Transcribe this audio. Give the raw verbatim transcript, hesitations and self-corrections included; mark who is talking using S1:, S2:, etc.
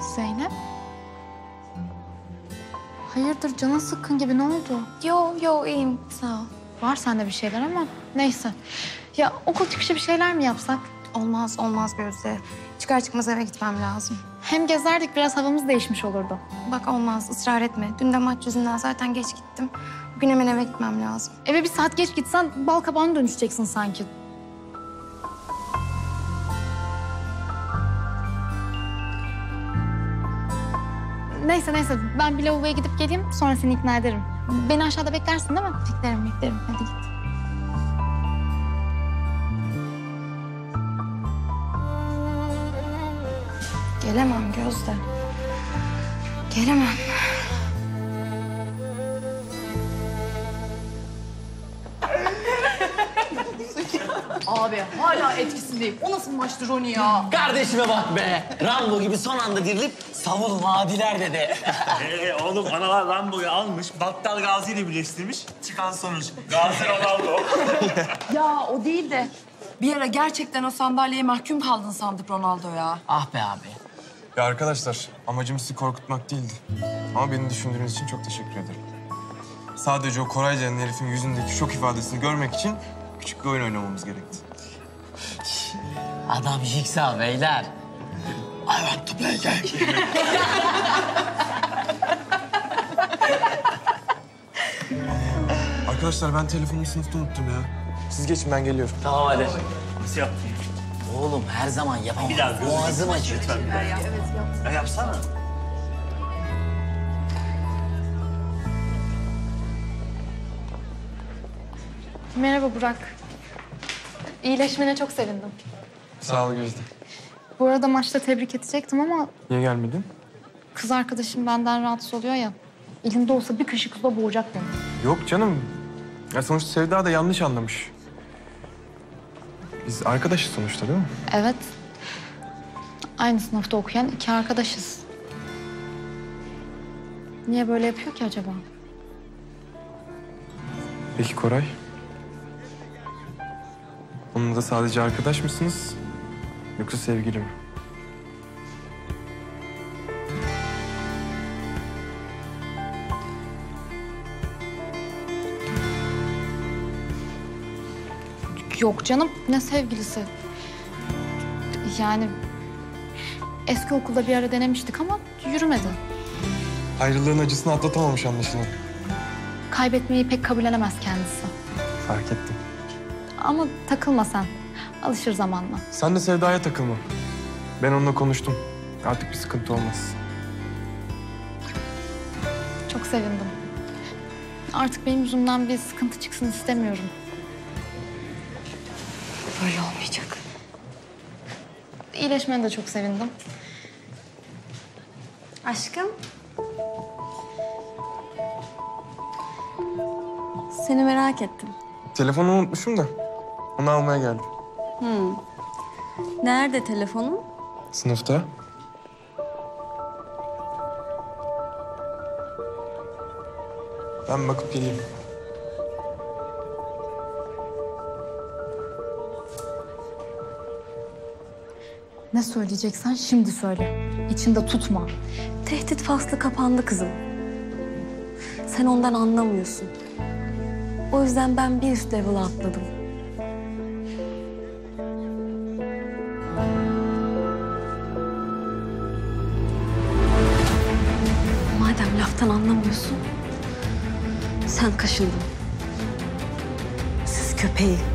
S1: Zeynep? Hayırdır, canın sıkkın gibi, ne oldu?
S2: Yo yo iyiyim sağ ol.
S1: Var sende bir şeyler ama neyse. Ya okul çıkışı bir şeyler mi yapsak?
S2: Olmaz olmaz Gözde. Çıkar çıkmaz eve gitmem lazım.
S1: Hem gezerdik, biraz havamız değişmiş olurdu.
S2: Bak olmaz ısrar etme. Dün de maç yüzünden zaten geç gittim. Bugün hemen eve gitmem lazım.
S1: Eve bir saat geç gitsen bal kabağına dönüşeceksin sanki. Neyse neyse, ben bir lavaboya gidip geleyim, sonra seni ikna ederim. Beni aşağıda beklersin değil mi?
S2: Beklerim beklerim hadi git. Gelemem Gözde. Gelemem.
S3: Abi hala etkisindeyim. O nasıl maçtır Roni ya?
S4: Kardeşime bak be. Rambo gibi son anda dirilip savun vadiler dedi.
S5: Ee, oğlum analar Rambo'yu almış, Battal Gazi ile birleştirmiş. Çıkan sonuç Gazi Ronaldo.
S3: Ya o değil de bir ara gerçekten o sandalyeye mahkum kaldın sandık Ronaldo ya.
S4: Ah be abi.
S6: Ya arkadaşlar, amacım sizi korkutmak değildi. Ama beni düşündüğünüz için çok teşekkür ederim. Sadece o Koray denen herifin yüzündeki şok ifadesini görmek için küçük bir oyun oynamamız gerekti.
S4: Adam Jigsaw beyler. I want to play game.
S6: Arkadaşlar ben telefonumu sınıfta unuttum ya. Siz geçin, ben geliyorum.
S4: Tamam hadi.
S5: Nasıl yaptın?
S4: Oğlum her zaman yapamam.
S5: Bir daha gözünü
S4: Boğazım acıyor.
S5: lütfen bir daha. Ya yapsana.
S1: Merhaba Burak. İyileşmene çok sevindim.
S6: Sağ ol Gözde.
S1: Bu arada maçta tebrik edecektim ama
S6: Niye gelmedin?
S1: kız arkadaşım benden rahatsız oluyor ya. Elimde olsa bir kaşık suda boğacak beni.
S6: Yok canım. Ya sonuçta Sevda da yanlış anlamış. Biz arkadaşız sonuçta değil mi?
S1: Evet. Aynı sınıfta okuyan iki arkadaşız. Niye böyle yapıyor ki acaba?
S6: Peki Koray? Onunla da sadece arkadaş mısınız? Yoksa sevgili mi?
S1: Yok canım, ne sevgilisi? Yani eski okulda bir ara denemiştik ama yürümedi.
S6: Ayrılığın acısını atlatamamış anlaşılan.
S1: Kaybetmeyi pek kabullenemez kendisi.
S6: Fark ettim.
S1: Ama takılma sen. Alışır zamanla.
S6: Sen de Sevda'ya takılma. Ben onunla konuştum. Artık bir sıkıntı olmaz.
S1: Çok sevindim. Artık benim yüzümden bir sıkıntı çıksın istemiyorum.
S2: Böyle olmayacak.
S1: İyileşmene de çok sevindim.
S2: Aşkım. Seni merak ettim.
S6: Telefonumu unutmuşum da onu almaya geldim.
S2: Nerede telefonun?
S6: Sınıfta. Ben bakıp geleyim.
S1: Ne söyleyeceksen şimdi söyle. İçinde tutma.
S2: Tehdit faslı kapandı kızım. Sen ondan anlamıyorsun. O yüzden ben bir üst level'a atladım. Madem laftan anlamıyorsun, sen kaşındın. Siz köpeği.